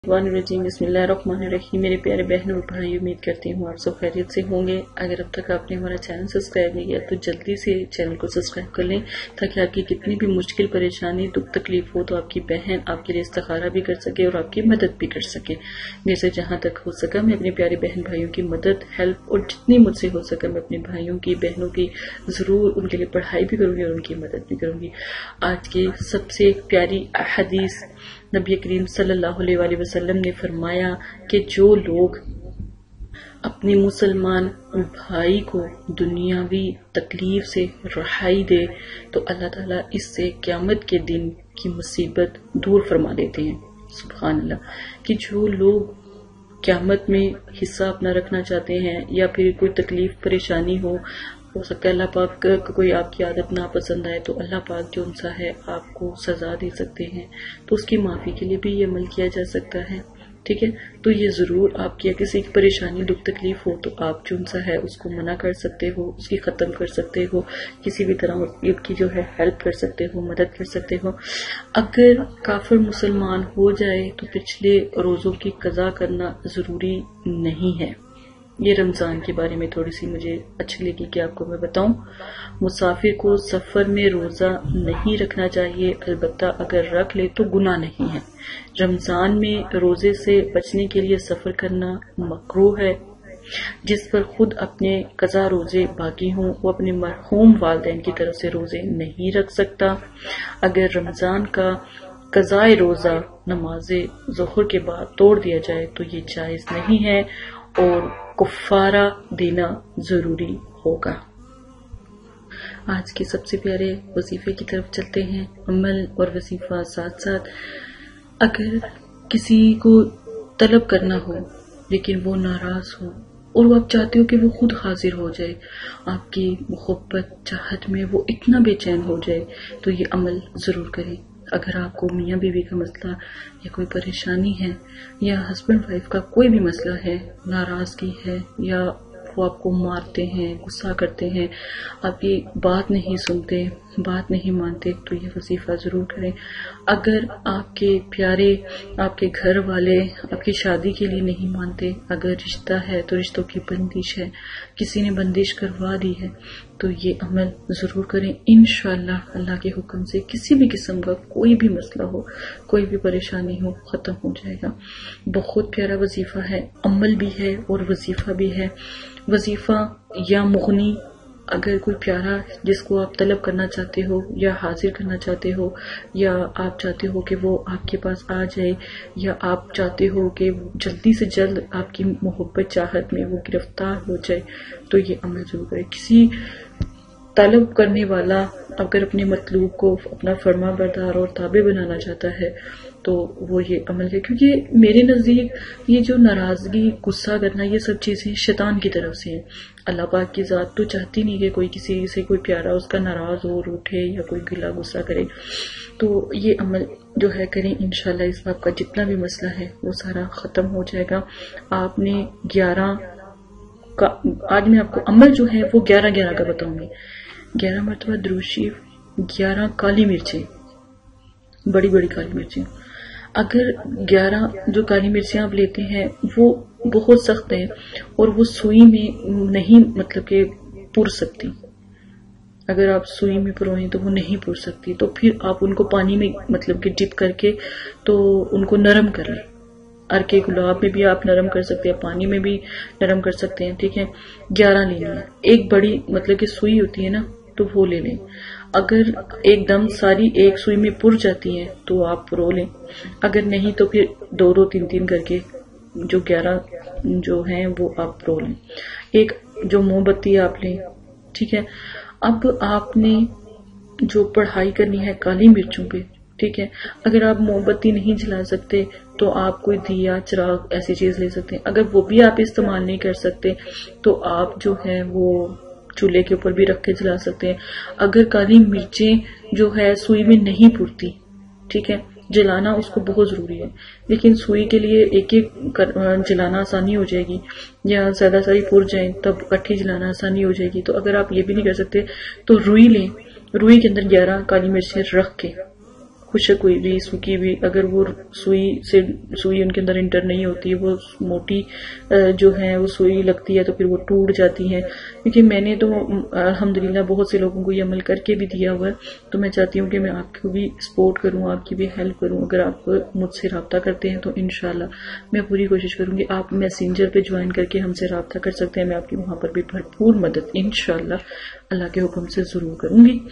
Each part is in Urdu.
بسم اللہ الرحمن الرحیم۔ میرے پیارے بہنوں اور بھائی، امید کرتی ہوں آپ سب خیریت سے ہوں گے۔ اگر اب تک آپ نے ہمارا چینل سبسکرائب نہیں کیا تو جلدی سے چینل کو سبسکرائب کر لیں، تاکہ آپ کی کتنی بھی مشکل پریشانی دکھ تکلیف ہو تو آپ کی بہن آپ کے لیے استخارہ بھی کر سکے اور آپ کی مدد بھی کر سکے۔ میرے سے جہاں تک ہو سکا میں اپنے پیارے بہن بھائیوں کی مدد، ہیلپ، اور جتنی مجھ سے ہو سکا میں اپنے بھائیوں کی بہنوں کی ضرور ان کے لیے پڑھائی بھی کروں گی اور ان کی مدد بھی کروں گی۔ آج کی سب سے پیاری حدیث، نبی کریم صلی اللہ علیہ وآلہ وسلم نے فرمایا کہ جو لوگ اپنے مسلمان بھائی کو دنیاوی تکلیف سے رہائی دے تو اللہ تعالیٰ اس سے قیامت کے دن کی مصیبت دور فرما دیتے ہیں۔ سبحان اللہ۔ کہ جو لوگ قیامت میں حصہ اپنا رکھنا چاہتے ہیں یا پھر کوئی تکلیف پریشانی ہو سکتا ہے اللہ پاک کوئی آپ کی عادت ناپسند آئے تو اللہ پاک جو ان سا ہے آپ کو سزا دے سکتے ہیں، تو اس کی معافی کے لیے بھی یہ عمل کیا جا سکتا ہے۔ ٹھیک ہے، تو یہ ضرور آپ کی کسی کی پریشانی دکھ تکلیف ہو تو آپ جو ان سا ہے اس کو منع کر سکتے ہو، اس کی ختم کر سکتے ہو، کسی بھی طرح اس کی جو ہے ہیلپ کر سکتے ہو، مدد کر سکتے ہو۔ اگر کافر مسلمان ہو جائے تو پچھلے روزوں کی قضا کرنا ضروری نہیں ہے۔ یہ رمضان کے بارے میں تھوڑی سی مجھے اچھی لگی کہ آپ کو میں بتاؤں۔ مسافر کو سفر میں روزہ نہیں رکھنا چاہیے، البتہ اگر رکھ لے تو گناہ نہیں ہے۔ رمضان میں روزے سے بچنے کے لیے سفر کرنا مکروہ ہے۔ جس پر خود اپنے قضا روزے باقی ہوں وہ اپنے مرحوم والدین کی طرف سے روزے نہیں رکھ سکتا۔ اگر رمضان کا قضائے روزہ نماز ظہر کے بعد توڑ دیا جائے تو یہ جائز نہیں ہے اور کفارہ دینا ضروری ہوگا۔ آج کے سب سے پیارے وظیفے کی طرف چلتے ہیں۔ عمل اور وظیفہ ساتھ ساتھ۔ اگر کسی کو طلب کرنا ہو لیکن وہ ناراض ہو اور وہ آپ چاہتے ہو کہ وہ خود حاضر ہو جائے، آپ کی محبت چاہت میں وہ اتنا بے چین ہو جائے تو یہ عمل ضرور کریں۔ اگر آپ کو میاں بیوی کا مسئلہ یا کوئی پریشانی ہے یا ہسبینڈ وائف کا کوئی بھی مسئلہ ہے، ناراضگی ہے یا وہ آپ کو مارتے ہیں، غصہ کرتے ہیں، آپ کی بات نہیں سنتے، بات نہیں مانتے، تو یہ وظیفہ ضرور کریں۔ اگر آپ کے پیارے، آپ کے گھر والے آپ کی شادی کے لیے نہیں مانتے، اگر رشتہ ہے تو رشتوں کی بندش ہے، کسی نے بندش کروا دی ہے، تو یہ عمل ضرور کریں۔ انشاءاللہ اللہ کے حکم سے کسی بھی قسم کا کوئی بھی مسئلہ ہو، کوئی بھی پریشانی ہو، ختم ہو جائے گا۔ بہت پیارا وظیفہ ہے، عمل بھی ہے اور وظیفہ بھی ہے۔ وظیفہ یا مغنی، اگر کوئی پیارا جس کو آپ طلب کرنا چاہتے ہو یا حاضر کرنا چاہتے ہو یا آپ چاہتے ہو کہ وہ آپ کے پاس آ جائے یا آپ چاہتے ہو کہ جلدی سے جلد آپ کی محبت چاہت میں وہ گرفتار ہو جائے تو یہ عمل ضرور کرے۔ کسی طلب کرنے والا اگر اپنے مطلوب کو اپنا فرما بردار اور تابع بنانا چاہتا ہے تو وہ یہ عمل ہے، کیونکہ میرے نزدیک یہ جو ناراضگی، غصہ کرنا، یہ سب چیزیں شیطان کی طرف سے ہیں۔ اللہ پاک کی ذات تو چاہتی نہیں کہ کوئی کسی سے کوئی پیارا اس کا ناراض ہو، روٹھے یا کوئی گلا غصہ کرے، تو یہ عمل جو ہے کریں۔ انشاءاللہ اس بات کا جتنا بھی مسئلہ ہے وہ سارا ختم ہو جائے گا۔ آپ نے 11 کا، آج میں آپ کو عمل جو ہے وہ 11 کا بتاؤں گی۔ 11 مرتبہ درود شریف، 11 کالی مرچیں، بڑی بڑی کالی مرچیں۔ اگر 11 جو کالی مرچیں آپ لیتے ہیں وہ بہت سخت ہیں اور وہ سوئی میں نہیں مطلب کہ پور سکتی، اگر آپ سوئی میں پروئیں تو وہ نہیں پور سکتی، تو پھر آپ ان کو پانی میں مطلب کہ ڈپ کر کے تو ان کو نرم کر لیں۔ ارکے گلاب میں بھی آپ نرم کر سکتے ہیں، پانی میں بھی نرم کر سکتے ہیں۔ ٹھیک ہے، 11 لینی ہے۔ ایک بڑی مطلب کہ سوئی ہوتی ہے نا تو وہ لے لیں۔ اگر ایک دم ساری ایک سوئی میں پور جاتی ہیں تو آپ پرو لیں، اگر نہیں تو پھر 2 3 کر کے جو 11 جو ہیں وہ آپ پرو لیں۔ ایک جو موم بتی آپ لیں۔ ٹھیک ہے، اب آپ نے جو پڑھائی کرنی ہے کالی مرچوں پہ، ٹھیک ہے، اگر آپ موم بتی نہیں جلا سکتے تو آپ کوئی دیا، چراغ ایسی چیز لے سکتے ہیں۔ اگر وہ بھی آپ استعمال نہیں کر سکتے تو آپ جو ہے وہ چولہے کے اوپر بھی رکھ کے جلا سکتے ہیں۔ اگر کالی مرچیں جو ہے سوئی میں نہیں پڑتی، ٹھیک ہے، جلانا اس کو بہت ضروری ہے، لیکن سوئی کے لیے ایک جلانا آسانی ہو جائے گی، یا زیادہ ساری پور جائیں تب کٹھی جلانا آسانی ہو جائے گی۔ تو اگر آپ یہ بھی نہیں کر سکتے تو روئی لیں، روئی کے اندر 11 کالی مرچیں رکھ کے خشک ہوئی بھی سوکھی بھی، اگر وہ سوئی ان کے اندر انٹر نہیں ہوتی، وہ موٹی جو ہے وہ سوئی لگتی ہے تو پھر وہ ٹوٹ جاتی ہے. کیونکہ میں نے تو الحمدللہ بہت سے لوگوں کو یہ عمل کر کے بھی دیا ہوا ہے، تو میں چاہتی ہوں کہ میں آپ کو بھی سپورٹ کروں، آپ کی بھی ہیلپ کروں. اگر آپ مجھ سے رابطہ کرتے ہیں تو انشاءاللہ میں پوری کوشش کروں گی. آپ میسنجر پہ جوائن کر کے ہم سے رابطہ کر سکتے ہیں، میں آپ کی وہاں پر بھی بھرپور مدد انشاءاللہ اللہ کے حکم سے ضرور کروں گی.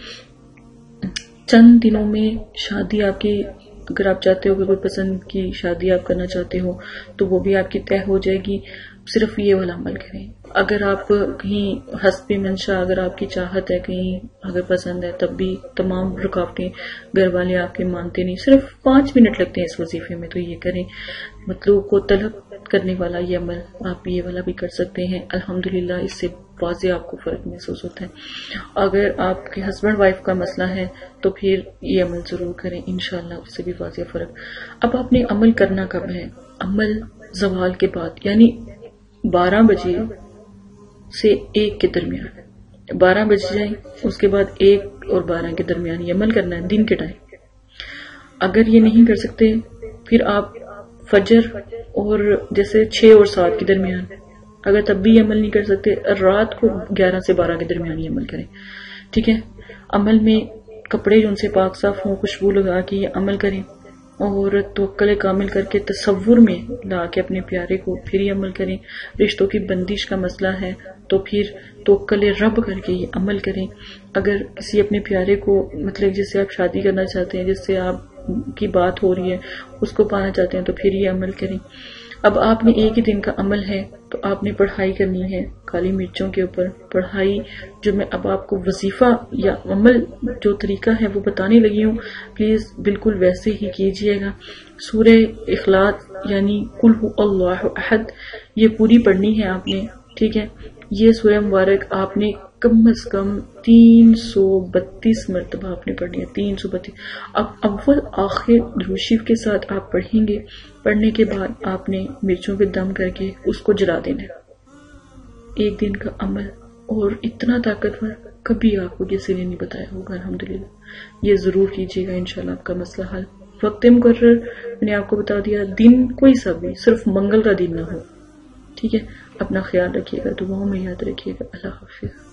چند دنوں میں شادی آپ کی، اگر آپ چاہتے ہو کہ کوئی پسند کی شادی آپ کرنا چاہتے ہو تو وہ بھی آپ کی طے ہو جائے گی. صرف یہ والا عمل کریں. اگر آپ کہیں حسب منشا، اگر آپ کی چاہت ہے کہیں اگر پسند ہے، تب بھی تمام رکاوٹیں گھر والے آپ کے مانتے نہیں، صرف 5 منٹ لگتے ہیں اس وظیفے میں، تو یہ کریں. مطلوب کو طلب کرنے والا یہ عمل آپ یہ والا بھی کر سکتے ہیں. الحمدللہ اس سے واضح آپ کو فرق محسوس ہوتا ہے. اگر آپ کے ہسبینڈ وائف کا مسئلہ ہے تو پھر یہ عمل ضرور کریں، انشاءاللہ اس سے بھی واضح فرق. اب آپ نے عمل کرنا کب ہے؟ عمل زوال کے بعد، یعنی 12 بجے سے 1 کے درمیان. 12 بج جائیں، اس کے بعد 1 اور 12 کے درمیان یہ عمل کرنا ہے، دن کے ٹائم. اگر یہ نہیں کر سکتے پھر آپ فجر اور جیسے 6 اور 7 کے درمیان، اگر تب بھی یہ عمل نہیں کر سکتے رات کو 11 سے 12 کے درمیان یہ عمل کریں. ٹھیک ہے. عمل میں کپڑے جو ان سے پاک صاف ہوں، خوشبو لگا کے یہ عمل کریں، اور توکل کامل کر کے تصور میں لا کے اپنے پیارے کو پھر یہ عمل کریں. رشتوں کی بندش کا مسئلہ ہے تو پھر توکل رب کر کے یہ عمل کریں. اگر کسی اپنے پیارے کو مطلب جس سے آپ شادی کرنا چاہتے ہیں، جس سے آپ کی بات ہو رہی ہے، اس کو پانا چاہتے ہیں تو پھر یہ عمل کریں. اب آپ نے ایک ہی دن کا عمل ہے تو آپ نے پڑھائی کرنی ہے کالی مرچوں کے اوپر. پڑھائی جو میں اب آپ کو وظیفہ یا عمل جو طریقہ ہے وہ بتانے لگی ہوں، پلیز بالکل ویسے ہی کیجئے گا. سورہ اخلاص یعنی قل هو اللہ احد یہ پوری پڑھنی ہے آپ نے. ٹھیک ہے. یہ سورہ مبارک آپ نے کم از کم 332 مرتبہ آپ نے پڑھنی ہے. 332. اب اول آخر درود شریف کے ساتھ آپ پڑھیں گے. پڑھنے کے بعد آپ نے مرچوں پہ دم کر کے اس کو جلا دینا ہے. ایک دن کا عمل اور اتنا طاقتور کبھی آپ کو کسی نے نہیں بتایا ہوگا. الحمدللہ یہ ضرور کیجیے گا، انشاءاللہ آپ کا مسئلہ حل. وقت مقرر میں نے آپ کو بتا دیا، دن کوئی سا بھی، صرف منگل کا دن نہ ہو. ٹھیک ہے. اپنا خیال رکھیے گا، دعاؤں میں یاد رکھیے گا. اللہ حافظ.